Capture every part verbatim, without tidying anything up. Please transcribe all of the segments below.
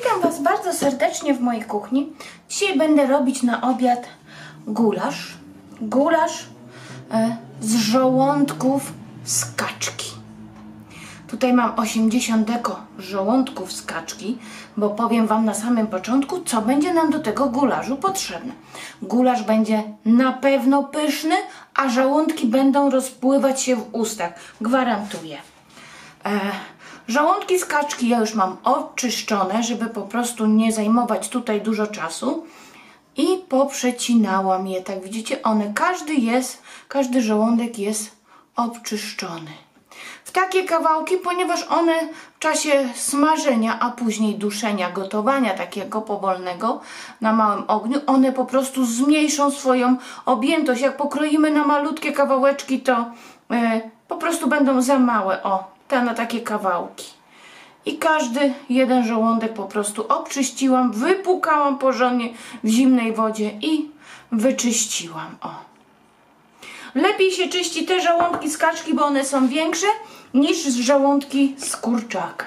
Witam Was bardzo serdecznie w mojej kuchni. Dzisiaj będę robić na obiad gulasz. Gulasz e, z żołądków z kaczki. Tutaj mam osiemdziesiąt deko żołądków z kaczki, bo powiem Wam na samym początku, co będzie nam do tego gulaszu potrzebne. Gulasz będzie na pewno pyszny, a żołądki będą rozpływać się w ustach. Gwarantuję. E, żołądki z kaczki ja już mam oczyszczone, żeby po prostu nie zajmować tutaj dużo czasu. I poprzecinałam je. Tak widzicie, one, każdy jest, każdy żołądek jest obczyszczony w takie kawałki, ponieważ one w czasie smażenia, a później duszenia, gotowania takiego powolnego na małym ogniu, one po prostu zmniejszą swoją objętość. Jak pokroimy na malutkie kawałeczki, to yy, po prostu będą za małe, o, te na takie kawałki. I każdy jeden żołądek po prostu obczyściłam, wypłukałam porządnie w zimnej wodzie i wyczyściłam, o. Lepiej się czyści te żołądki z kaczki, bo one są większe niż żołądki z kurczaka.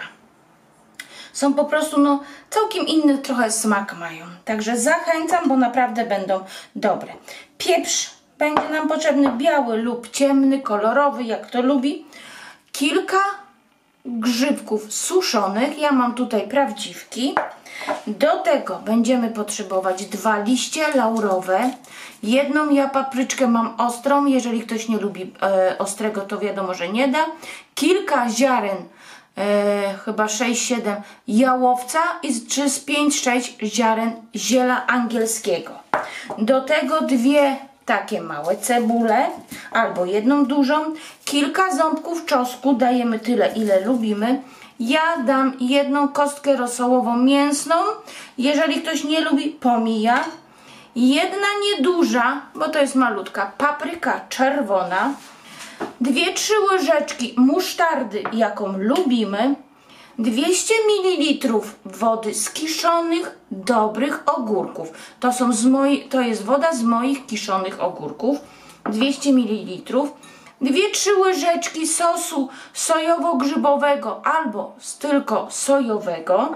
Są po prostu, no, całkiem inny trochę smak mają. Także zachęcam, bo naprawdę będą dobre. Pieprz będzie nam potrzebny biały lub ciemny, kolorowy, jak to lubi. Kilka grzybków suszonych. Ja mam tutaj prawdziwki. Do tego będziemy potrzebować dwa liście laurowe. Jedną ja papryczkę mam ostrą. Jeżeli ktoś nie lubi e, ostrego, to wiadomo, że nie da. Kilka ziaren, e, chyba sześć siedem jałowca i czy z pięć sześć ziaren ziela angielskiego. Do tego dwie takie małe cebule albo jedną dużą. Kilka ząbków czosnku. Dajemy tyle, ile lubimy. Ja dam jedną kostkę rosołową mięsną. Jeżeli ktoś nie lubi, pomija. Jedna nieduża, bo to jest malutka, papryka czerwona. Dwie, trzy łyżeczki musztardy, jaką lubimy. dwieście mililitrów wody z kiszonych, dobrych ogórków. To, są z moi, to jest woda z moich kiszonych ogórków. dwieście mililitrów. dwie, trzy łyżeczki sosu sojowo-grzybowego albo tylko sojowego.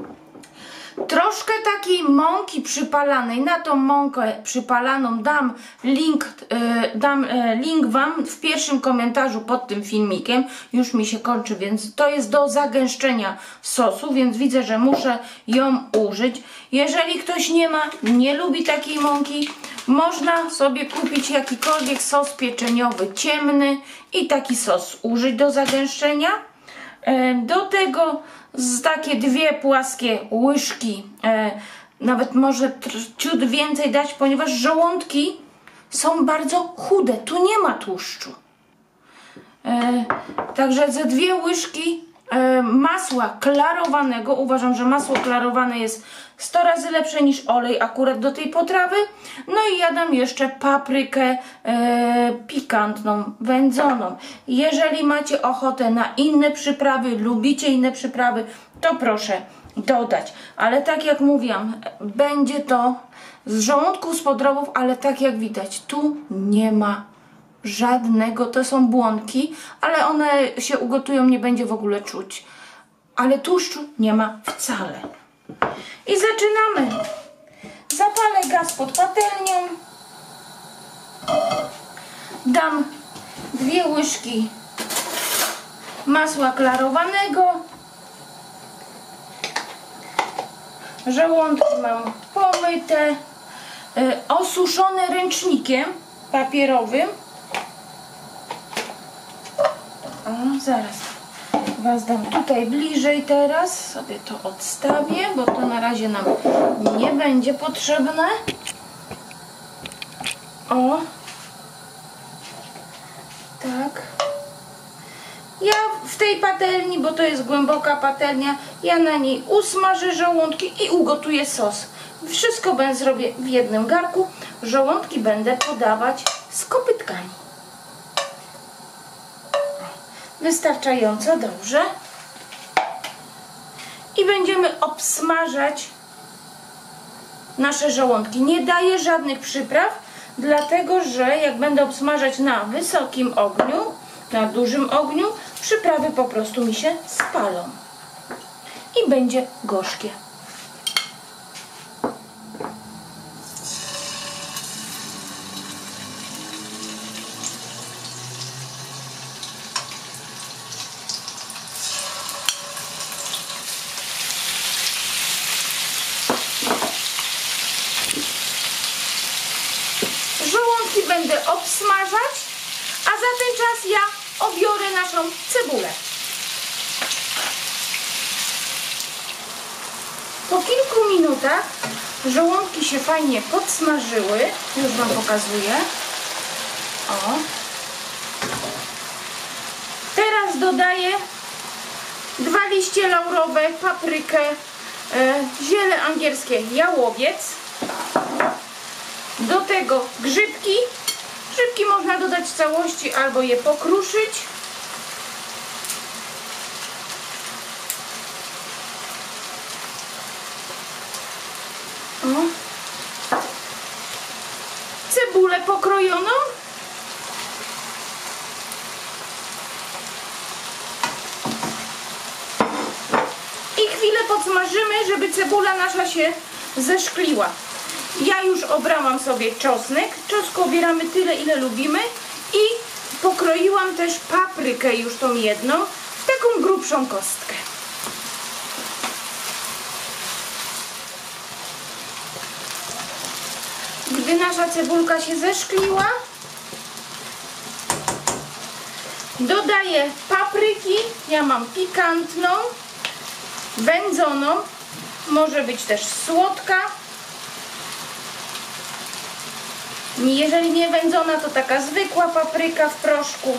Troszkę takiej mąki przypalanej. Na tą mąkę przypalaną dam link, yy, dam yy, link Wam w pierwszym komentarzu pod tym filmikiem. Już mi się kończy, więc to jest do zagęszczenia sosu, więc widzę, że muszę ją użyć. Jeżeli ktoś nie ma, nie lubi takiej mąki, można sobie kupić jakikolwiek sos pieczeniowy ciemny i taki sos użyć do zagęszczenia. Do tego z takie dwie płaskie łyżki, nawet może ciut więcej dać, ponieważ żołądki są bardzo chude, tu nie ma tłuszczu. Także ze dwie łyżki masła klarowanego. Uważam, że masło klarowane jest sto razy lepsze niż olej akurat do tej potrawy. No i ja dam jeszcze paprykę e, pikantną, wędzoną. Jeżeli macie ochotę na inne przyprawy, lubicie inne przyprawy, to proszę dodać. Ale tak jak mówiłam, będzie to z żołądków, z podrobów, ale tak jak widać, tu nie ma żadnego, to są błonki, ale one się ugotują, nie będzie w ogóle czuć. Ale tłuszczu nie ma wcale. I zaczynamy. Zapalę gaz pod patelnią. Dam dwie łyżki masła klarowanego. Żołądki mam pomyte, osuszone ręcznikiem papierowym. O, zaraz Was dam tutaj bliżej teraz. Sobie to odstawię, bo to na razie nam nie będzie potrzebne. O. Tak. Ja w tej patelni, bo to jest głęboka patelnia, ja na niej usmażę żołądki i ugotuję sos. Wszystko będę zrobię w jednym garku. Żołądki będę podawać z kopytkami. Wystarczająco dobrze. I będziemy obsmażać nasze żołądki. Nie daję żadnych przypraw, dlatego że jak będę obsmażać na wysokim ogniu, na dużym ogniu, przyprawy po prostu mi się spalą. I będzie gorzkie. będę obsmażać, a za ten czas ja obiorę naszą cebulę. Po kilku minutach żołądki się fajnie podsmażyły. Już Wam pokazuję. O. Teraz dodaję dwa liście laurowe, paprykę, e, ziele angielskie, jałowiec. Do tego grzybki. Grzybki można dodać w całości albo je pokruszyć. O. Cebulę pokrojoną. I chwilę podsmażymy, żeby cebula nasza się zeszkliła. Ja już obrałam sobie czosnek. Czosnku obieramy tyle, ile lubimy. I pokroiłam też paprykę, już tą jedną, w taką grubszą kostkę. Gdy nasza cebulka się zeszkliła, dodaję papryki. Ja mam pikantną, wędzoną, może być też słodka. Jeżeli nie wędzona, to taka zwykła papryka w proszku.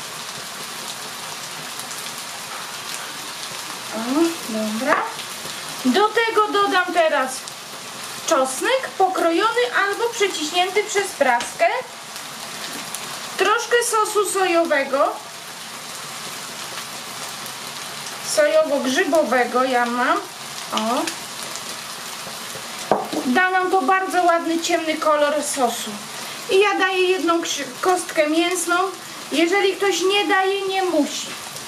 O, dobra. Do tego dodam teraz czosnek pokrojony albo przeciśnięty przez praskę. Troszkę sosu sojowego. Sojowo-grzybowego ja mam. O. Da nam to bardzo ładny, ciemny kolor sosu. I ja daję jedną kostkę mięsną. Jeżeli ktoś nie daje, nie musi.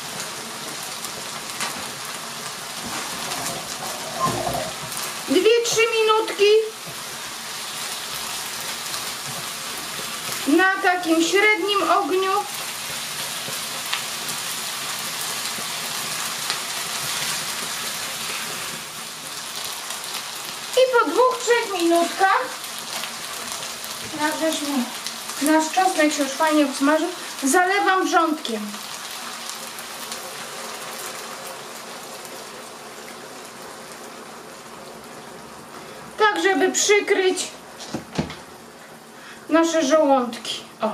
Dwie, trzy minutki na takim średnim ogniu. I po dwóch, trzech minutkach, jak żeśmy, nasz czosnek się już fajnie usmażył, zalewam wrzątkiem. Tak, żeby przykryć nasze żołądki. O.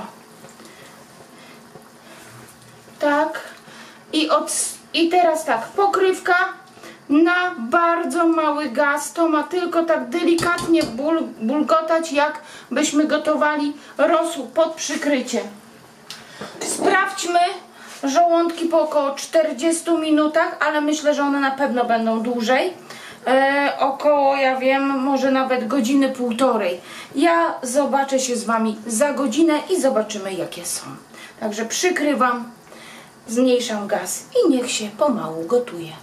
Tak. I, od, I teraz tak, pokrywka na bardzo mały gaz. To ma tylko tak delikatnie bul, bulgotać, jak byśmy gotowali rosół pod przykryciem. Sprawdźmy żołądki po około czterdziestu minutach, ale myślę, że one na pewno będą dłużej. E, około, ja wiem, może nawet godziny półtorej. Ja zobaczę się z Wami za godzinę i zobaczymy, jakie są. Także przykrywam, zmniejszam gaz i niech się pomału gotuje.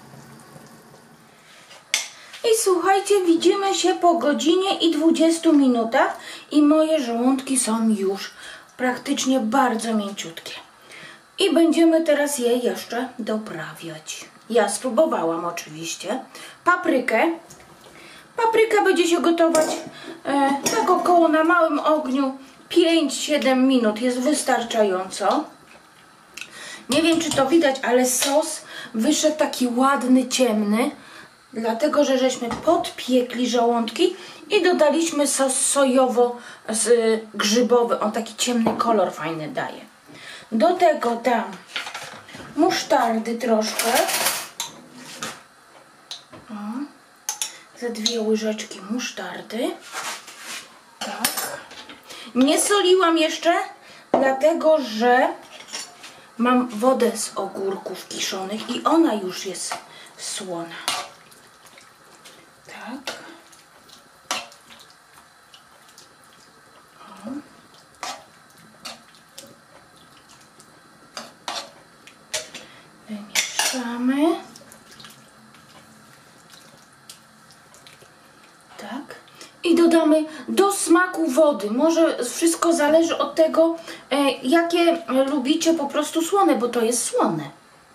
I słuchajcie, widzimy się po godzinie i dwudziestu minutach i moje żołądki są już praktycznie bardzo mięciutkie. I będziemy teraz je jeszcze doprawiać. Ja spróbowałam oczywiście. Paprykę. Papryka będzie się gotować e, tak około na małym ogniu pięć siedem minut. Jest wystarczająco. Nie wiem, czy to widać, ale sos wyszedł taki ładny, ciemny. Dlatego, że żeśmy podpiekli żołądki i dodaliśmy sos sojowo-grzybowy. On taki ciemny kolor fajny daje. Do tego dam musztardy troszkę. O, ze dwie łyżeczki musztardy. Tak. Nie soliłam jeszcze, dlatego że mam wodę z ogórków kiszonych i ona już jest słona. Tak. O. Wymieszamy. Tak. I dodamy do smaku wody. Może wszystko zależy od tego, e, jakie lubicie po prostu słone, bo to jest słone.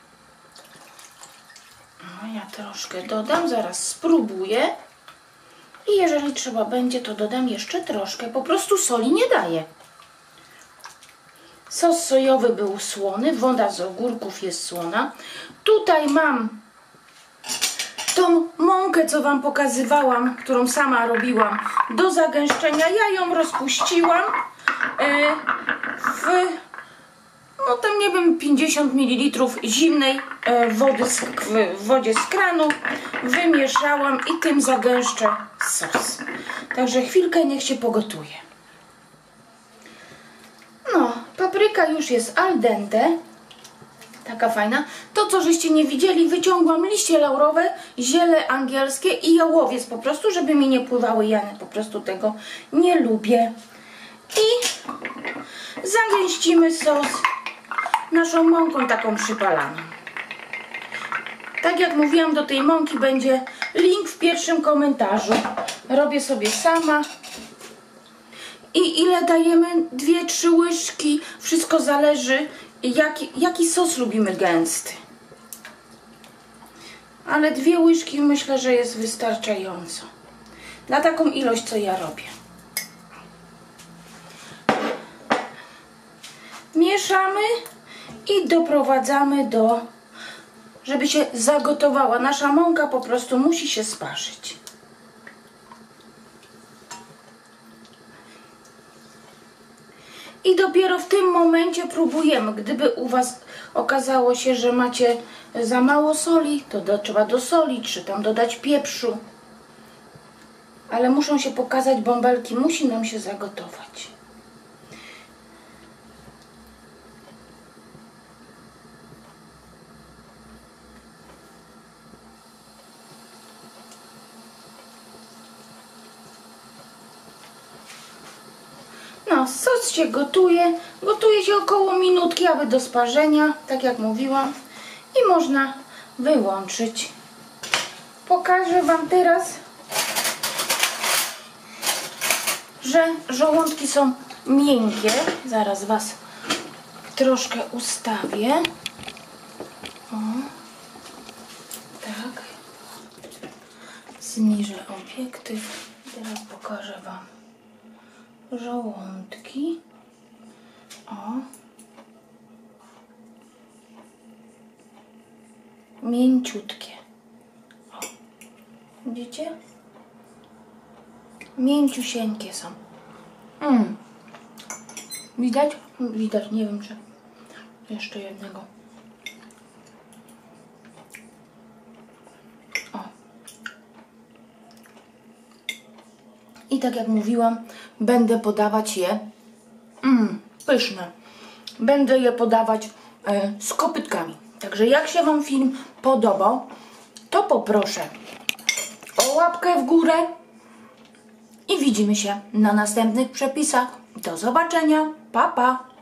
No, ja troszkę dodam, zaraz spróbuję. I jeżeli trzeba będzie, to dodam jeszcze troszkę. Po prostu soli nie daję. Sos sojowy był słony, woda z ogórków jest słona. Tutaj mam tą mąkę, co Wam pokazywałam, którą sama robiłam do zagęszczenia. Ja ją rozpuściłam w, no tam nie wiem, pięćdziesiąt mililitrów zimnej wody z, w wodzie z kranu. Wymieszałam i tym zagęszczę sos. Także chwilkę niech się pogotuje. No, papryka już jest al dente. Taka fajna. To, co żeście nie widzieli, wyciągłam liście laurowe, ziele angielskie i jałowiec po prostu, żeby mi nie pływały. Ja po prostu tego nie lubię. I zagęścimy sos naszą mąką taką przypalaną. Tak jak mówiłam, do tej mąki będzie link w pierwszym komentarzu. Robię sobie sama. I ile dajemy? Dwie, trzy łyżki. Wszystko zależy, jaki, jaki sos lubimy gęsty. Ale dwie łyżki myślę, że jest wystarczająco. Na taką ilość, co ja robię. Mieszamy i doprowadzamy do, żeby się zagotowała. Nasza mąka po prostu musi się sparzyć. I dopiero w tym momencie próbujemy. Gdyby u Was okazało się, że macie za mało soli, to do, trzeba dosolić, czy tam dodać pieprzu. Ale muszą się pokazać bąbelki, musi nam się zagotować. No, sos się gotuje. Gotuje się około minutki, aby do sparzenia, tak jak mówiłam. I można wyłączyć. Pokażę Wam teraz, że żołądki są miękkie. Zaraz Was troszkę ustawię. O, tak. Zniżę obiektyw. Teraz pokażę Wam żołądki. O. Mięciutkie. O. Widzicie? Mięciusieńkie są. Mm. Widać? Widać, nie wiem czy jeszcze jednego. O. I tak jak mówiłam, będę podawać je mm, pyszne. Będę je podawać e, z kopytkami. Także jak się Wam film podobał, to poproszę o łapkę w górę i widzimy się na następnych przepisach. Do zobaczenia. Pa, pa!